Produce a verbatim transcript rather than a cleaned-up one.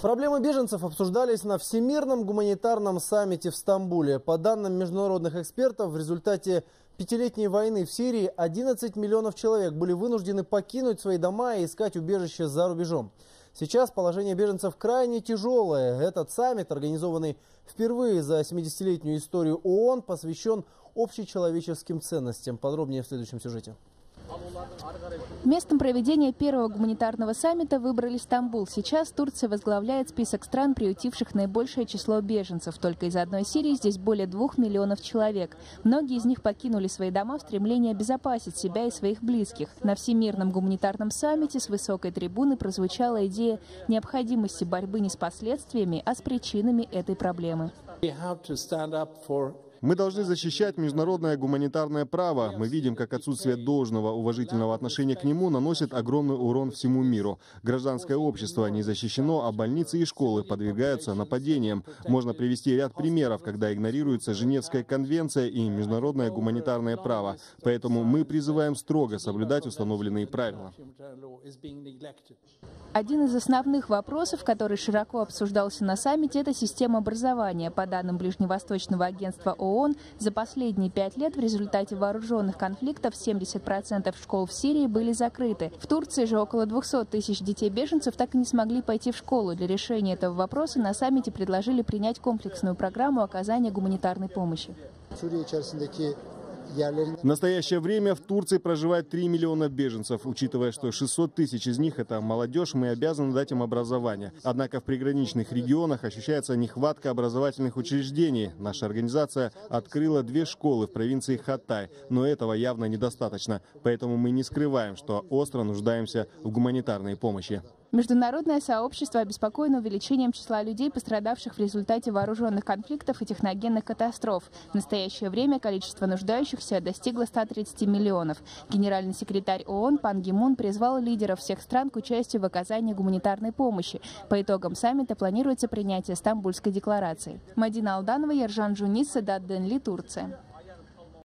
Проблемы беженцев обсуждались на Всемирном гуманитарном саммите в Стамбуле. По данным международных экспертов, в результате пятилетней войны в Сирии одиннадцать миллионов человек были вынуждены покинуть свои дома и искать убежище за рубежом. Сейчас положение беженцев крайне тяжелое. Этот саммит, организованный впервые за семидесятилетнюю историю ООН, посвящен общечеловеческим ценностям. Подробнее в следующем сюжете. Местом проведения первого гуманитарного саммита выбрали Стамбул. Сейчас Турция возглавляет список стран, приютивших наибольшее число беженцев. Только из одной Сирии здесь более двух миллионов человек. Многие из них покинули свои дома в стремлении обезопасить себя и своих близких. На Всемирном гуманитарном саммите с высокой трибуны прозвучала идея необходимости борьбы не с последствиями, а с причинами этой проблемы. Мы должны защищать международное гуманитарное право. Мы видим, как отсутствие должного уважительного отношения к нему наносит огромный урон всему миру. Гражданское общество не защищено, а больницы и школы подвергаются нападениям. Можно привести ряд примеров, когда игнорируется Женевская конвенция и международное гуманитарное право. Поэтому мы призываем строго соблюдать установленные правила. Один из основных вопросов, который широко обсуждался на саммите, это система образования. По данным Ближневосточного агентства ООН, за последние пять лет в результате вооруженных конфликтов семьдесят процентов школ в Сирии были закрыты. В Турции же около двухсот тысяч детей-беженцев так и не смогли пойти в школу. Для решения этого вопроса на саммите предложили принять комплексную программу оказания гуманитарной помощи. В настоящее время в Турции проживает три миллиона беженцев. Учитывая, что шестьсот тысяч из них – это молодежь, мы обязаны дать им образование. Однако в приграничных регионах ощущается нехватка образовательных учреждений. Наша организация открыла две школы в провинции Хатай, но этого явно недостаточно. Поэтому мы не скрываем, что остро нуждаемся в гуманитарной помощи. Международное сообщество обеспокоено увеличением числа людей, пострадавших в результате вооруженных конфликтов и техногенных катастроф. В настоящее время количество нуждающихся достигло ста тридцати миллионов. Генеральный секретарь ООН Пан Ги Мун призвал лидеров всех стран к участию в оказании гуманитарной помощи. По итогам саммита планируется принятие Стамбульской декларации. Мадина Алданова, Ержан Джунис, Седат Денли, Турция.